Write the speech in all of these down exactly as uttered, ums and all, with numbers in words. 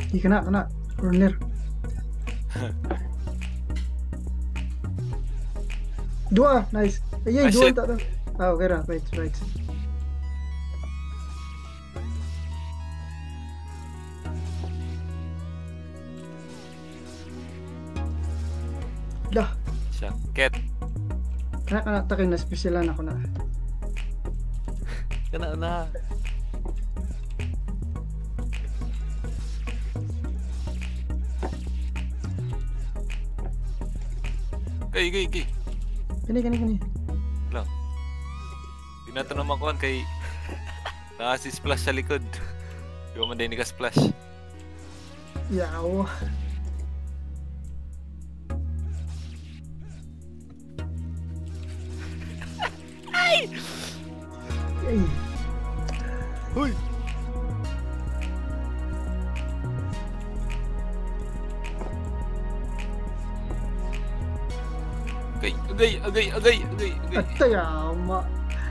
Di kena, kena. Runner. Dua, nice. Ayay, Ah, dua shit. tak dah. Ah, okay dah. Right, right. Dah. Sakit. Kena kena takin na spesyalan ako na. Kena na. Gay, gay, gay. Kani, kani, kani. Lang. Di na ito na makuhan kay... Naka si splash sa likod. Di ba man din ka splash? Yaw. Ay! Ay. Hoy! Agay, agay, agay, agay, agay, agay. Atay, ama.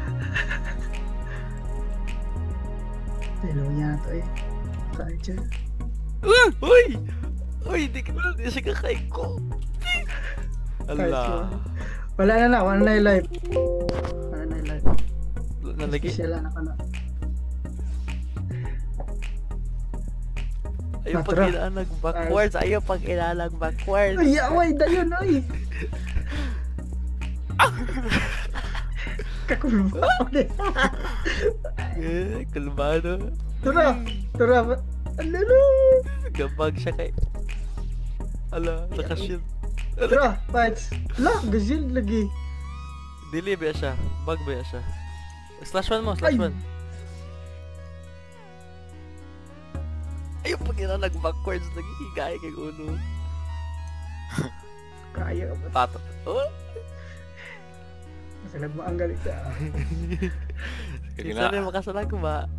Telo niya to eh. Kaya dyan. Uh! Hoy! Hoy, di ka di siya kakain ko. Kahit Ala. Wala na na, wala na yung life. Wala na yung life. Nalagi. Spesyalan ako na. Ayaw pag Tara. ilalang backwards. Ayaw pag ilalang backwards. Ay, away, dayon, ay. Kakulba ako eh. Eh, kalmado. Tura, tura. Alala. Gabag siya kay... Ala, nakashield. Tura, fights. Lah, gazil lagi. Dili ba siya? Bug ba siya? Slash one mo, slash Ay. one. Ayaw pag ilalang backwards. Nagigigay kay ulo. Kaya ba? Tato. Oh! Masalag mo ang galit ka. Kinsa na makasalag ko ba?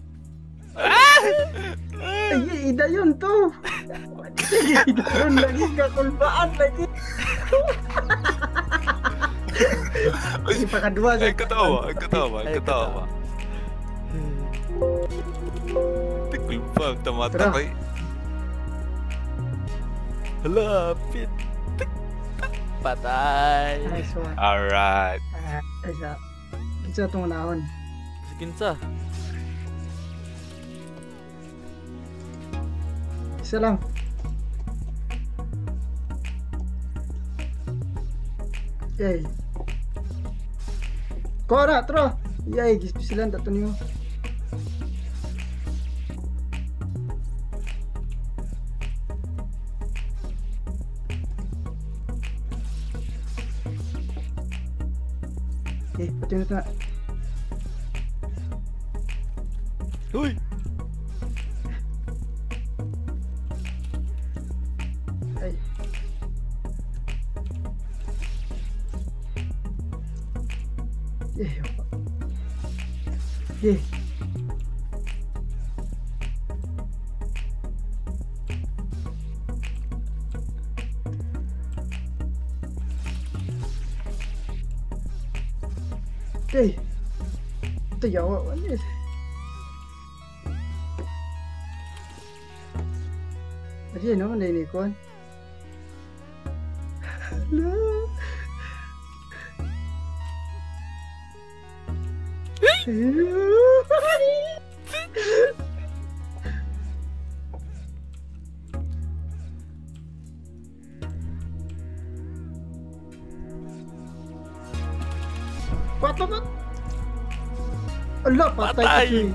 Ay, ida yun to. Ida yun lagi, kakulbaan lagi. Ay, pakadua Ay, katawa, ay, katawa, ay, katawa. Tikul pa, tamatapay. Hala, pit. Patay. Nice one. Alright. Ah, isa. Isa itong unahon. Kinsa? Isa lang. Yay. Kora, tro. Yay, gispesilan tato niyo. Eh, pati na ito na. Uy! Ay. Eh, apa? Eh. Eh. Ito yawa, ano eh. Ayan naman na inikon. Hala. Patay ba? Ala, patay ka Patay! siya.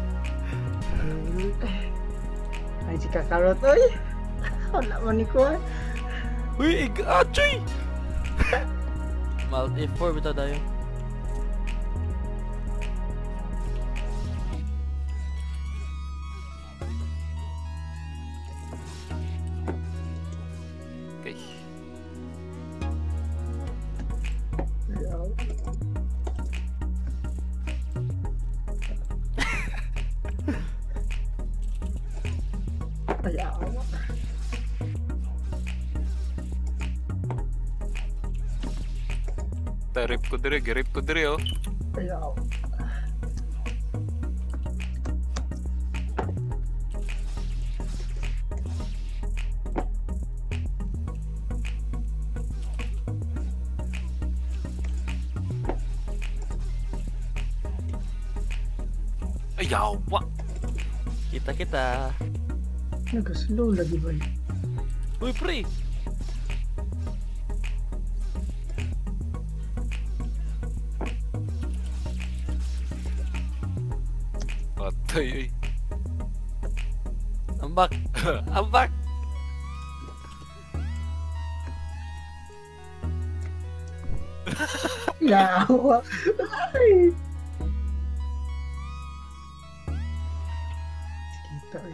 Ay, si Kakarot, oy. Wala mo ni Kuan. Uy, igachoy! Malt F four bitaw tayo. Okay. Ayaw. Ta rip ko dire, girip ko dire oh. Ayaw. yawa. Kita kita. Nag-slow lagi ba? Uy, pre! Patay, eh. Ambak! Ambak! Yawa. Ay. Kita eh.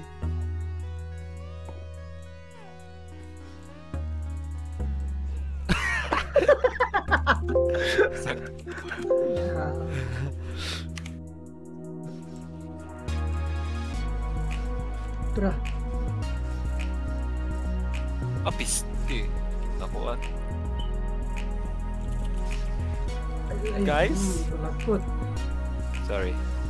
Sak- Yawa. Tara. Ah, piste. Nakuan. Ay, ay, Guys? hmm, malapot. Sorry.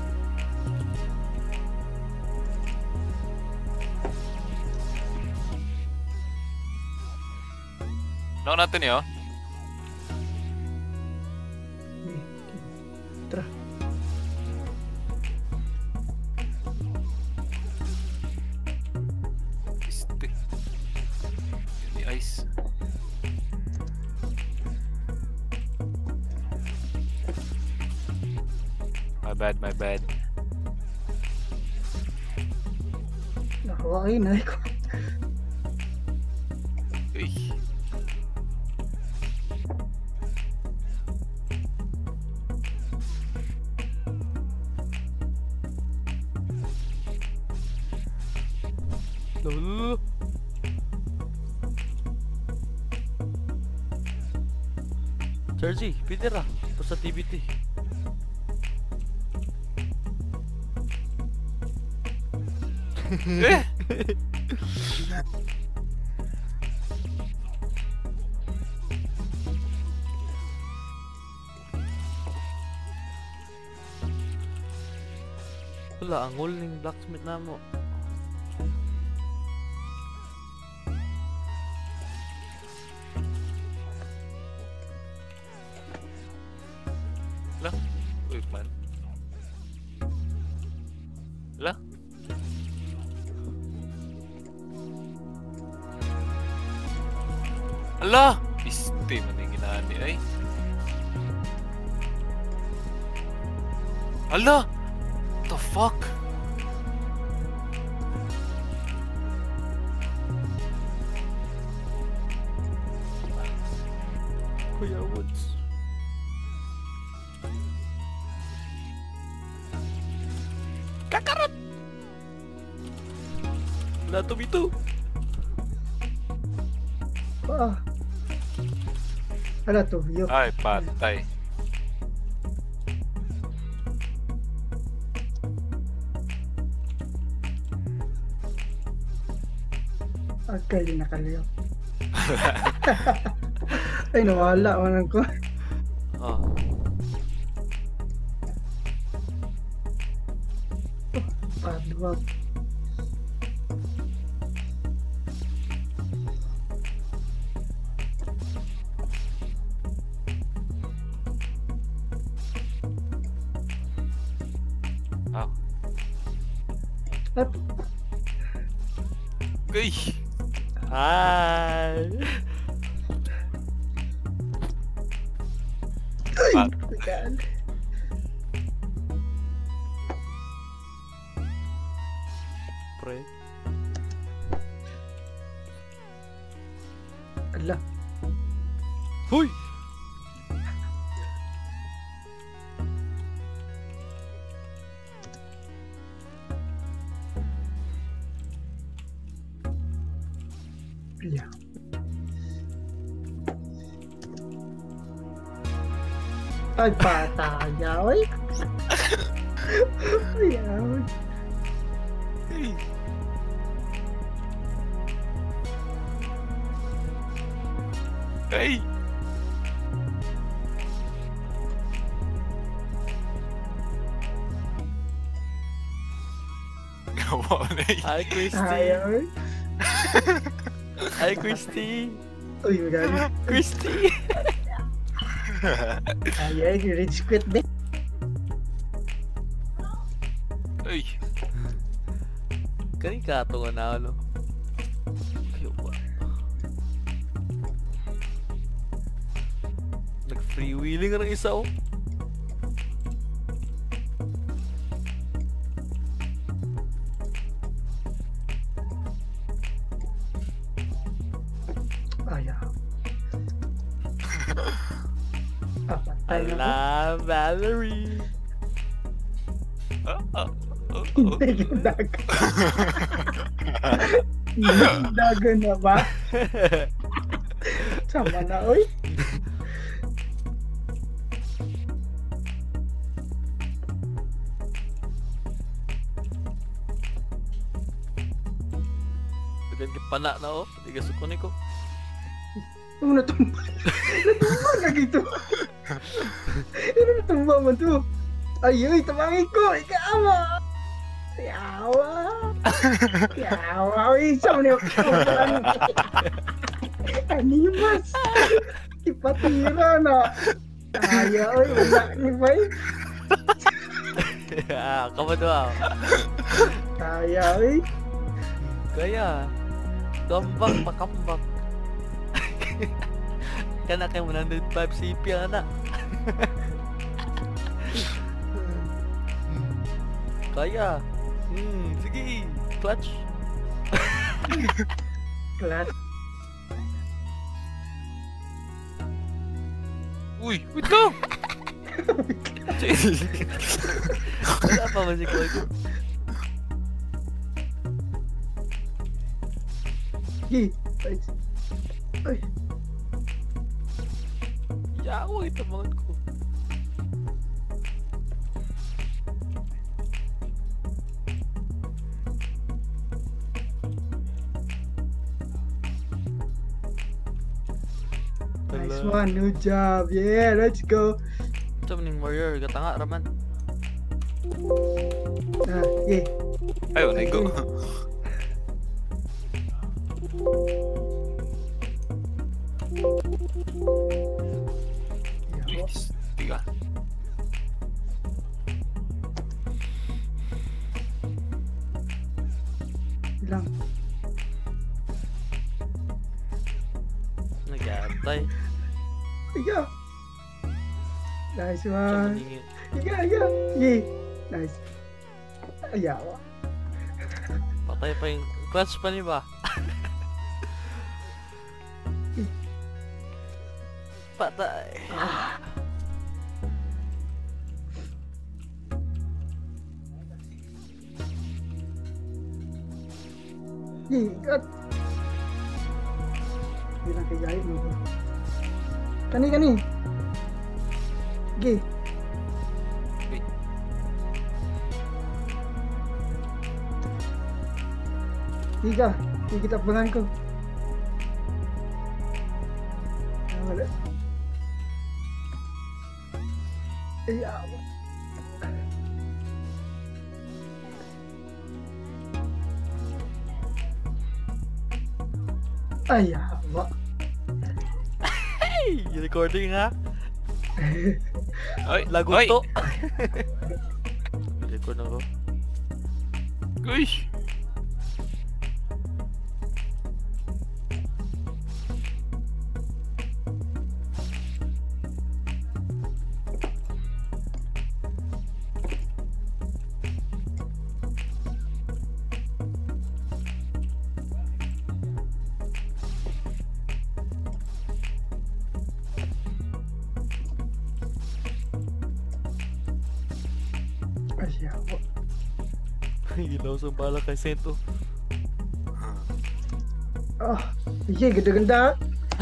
No, natin yun. Eh, Tara. Piste. Yun ni ice. My bad, my bad. Nakawain na ko. Uy. Lolo. Jersey, pwede ra. Basta T B T. Eh! Wala, ang hole ning blacksmith na mo. La? Wait, man. La? Ala! Piste man yung ginani ay. Ala! What the fuck? Kuya Woods. Kakarot! Wala tumito. Ah. Ano to? Yo. Ay, patay. Agay na kaliyo. Ay, nawala. Walang ko. Ah. Padwag. Ah. At, Uy! Hi! Pat. Tagal. Pre. Ala. Huy! Yeah. Ay, pataya, oy. Ay, ay. Ay! Gawa na yun. Hi, Ay, Christy! ay. Hi, Christy! Uy, magalit. Christy! Ay, ay, rage quit din. Ay! Kani kato nga na ano. Ayaw ba? Nag-freewheeling ng isa oh. Ayaw. Papatay na Ala, Valerie. Ah, ah, oh, oh. Hindi yung dagan. Hindi dagan na ba? Sama na, oy. Dagan kipana na oh. Di ka sukuni ko. Oh, natumba. Natumba ka gito. Ano natumba mo to? Ayoy, tamangin ko. Ikawa. Yawa. Yawa. Uy, sa mga kawalan. Animas. Ipatira na. Kaya, uy, wala ni Bay. Ah, kamu tuh. Kaya, uy. Kaya. Gambang pakambang. Kana kay one oh five C P ang anak. Kaya. Hmm, sige. Clutch. Kelas. Uy, wait lang! Wala pa ba si Koy ko? Gi. Ay. Ay. Yawa ito mga ko. Nice one. Good job. Yeah, let's go. Ito maning warrior. Gatanga raman. Ah, yeah. Ayaw, naigo. Yawa. Tiga. Ilang. Nag-aantay. Iga. Nice Ito one. maning Iga, iga. Yeah. Nice. Ayawa. patay pa yung clutch pa ni ba? Patay. Yeah, ikat. Hindi lang kagayit mo. Kani, kani. Okay. Wait. Tiga. Hindi kita pangan ko. Ah, wala. Ayawa. Ayawa. Hey! Yung recording ha? Ay, Lagot ay! to. Record na ko. Uy! Ayawa. Ilaw sa bala kay Sento. Oh, iya ganda-ganda.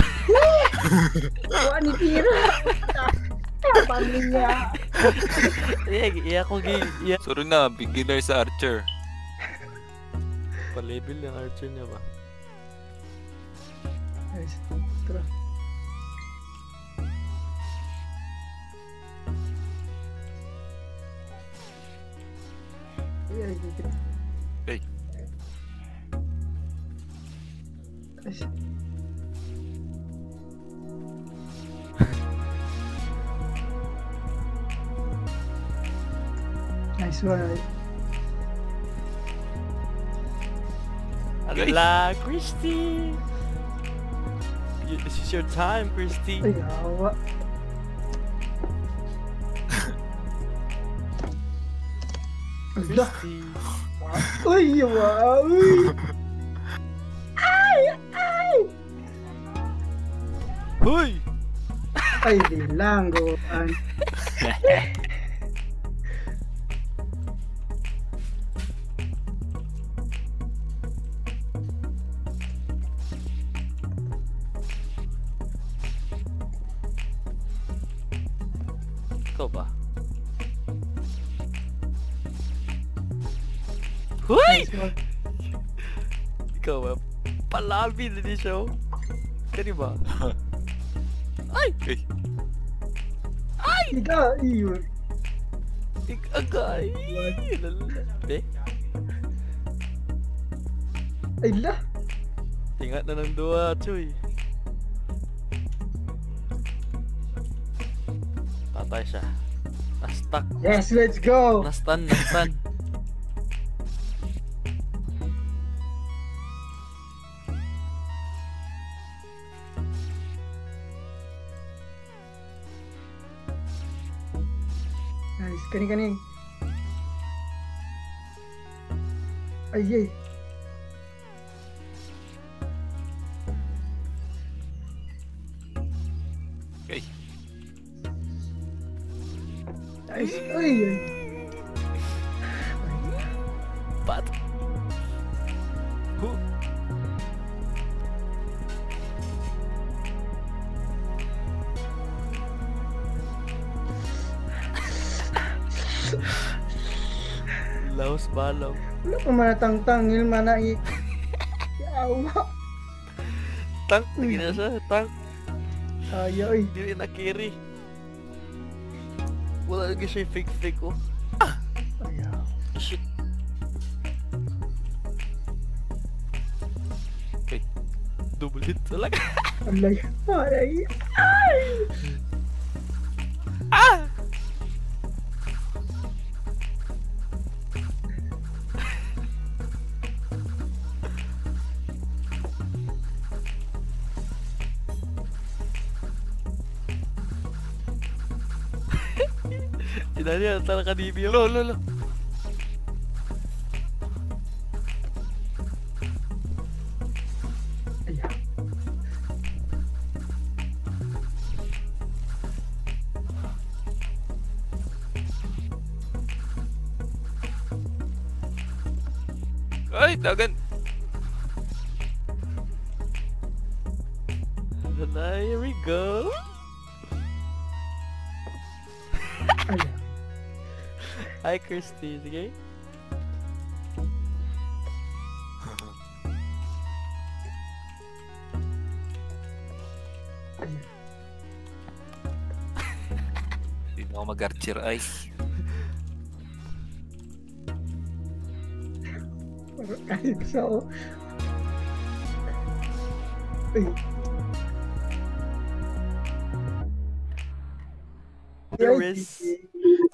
Wah, ni tira. Pamilya. Iya, iya ko gi, iya. Sorry na, beginner sa Archer. Pa-level yung archer niya ba? Guys, tara. Iya, iya, iya. Hey. Guys. Nice one. La, Christy! Y- This is your time, Christy. Ay, awa. Ala. Christy. Uy, wow. Uy. Huy! Ay, di lang, goan. Ikaw ba? Huy! Nice one. Ikaw ba? Palabi na di siya. Kani ba? Ay! Ay, Ika, iyo. Agay! Lala. Be? Ay, la. Tingat na ng dua, Chuy. Patay siya. Na-stuck. Yes, let's go. Na-stun, na-stun. Nice, kani-kani. Ay, ay. okay. Nice. Ay, ay. Pat. Hu. Laos balaw. Wala pa manatang-tangil, manai. Yawa. Tank, lagi na siya. Tank. Ay, ay. Dili na carry. Wala lagi siya fake fake oh. Ay, ay. Shit. Okay. Double hit talaga. Alay. Ay, Ah! Sinali ang tala kanibyo. Lo, lo, lo. ay. Ay, dagan. And here we go. Ay, Hi, Christy. Sige. ay. Hindi na ako mag-archer ay. Kahit sa ako. Ay. There Ay, is- sige.